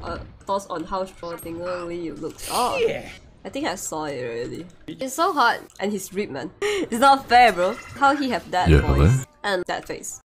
thoughts on how Schrodinger looks? Oh, yeah. I think I saw it already. It's so hot, and he's ripped, man. It's not fair, bro. How he have that voice and that face.